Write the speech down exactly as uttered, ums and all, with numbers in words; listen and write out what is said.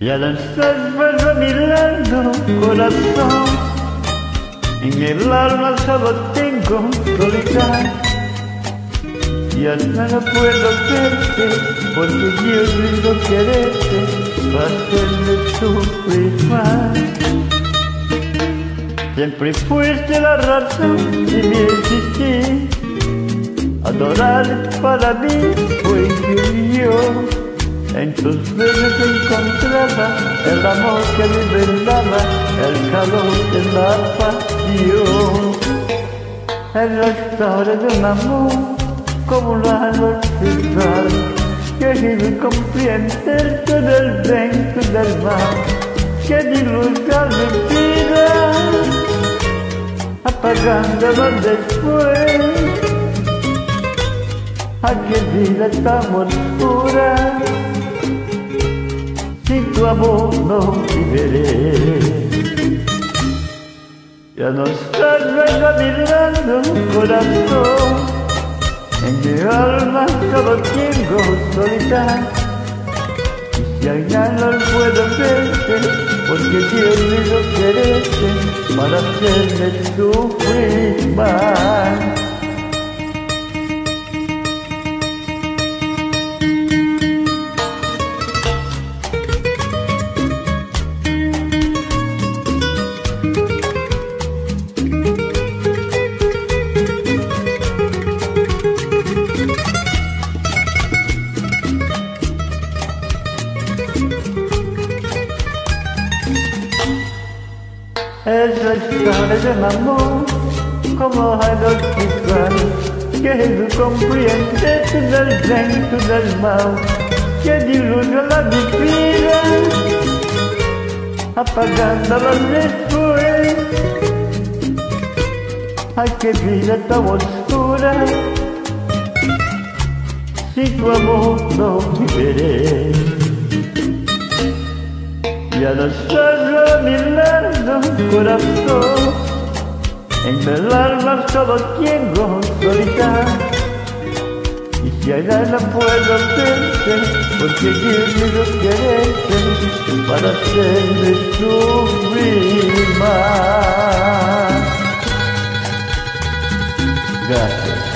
Ya no estás más a mi lado, corazón. En el alma solo tengo soledad. Ya no puedo verte, porque yo quiero quererte para hacerme sufrir más. Siempre fuiste la razón de mi existir. Adorarte para mí fue yo. En tus besos encontraba el amor que me brindaba, el calor de la pasión. El restauro de un amor como la velocidad que vive comprender todo el bien, todo el mal, que divulga mi vida, apagándola después. ¿A qué vida tan oscura? Sin tu amor no viviré. Ya no estás más a mi lado, corazón. En mi alma solo tengo soledad. Y si allá no puedo verte, porque quiero quererte para hacerme sufrir más. Es la historia de un amor como algo visual que tú comprendes todo el bien, todo el mal, que diluye la vida, apagándola después. Ay, qué vida tan oscura, sin tu amor no viviré. Ya no estás a mi lado, corazón. En el alma solo tengo soledad. Y si allá no puedo verte, porque quiero quererte para hacerme sufrir más. Gracias.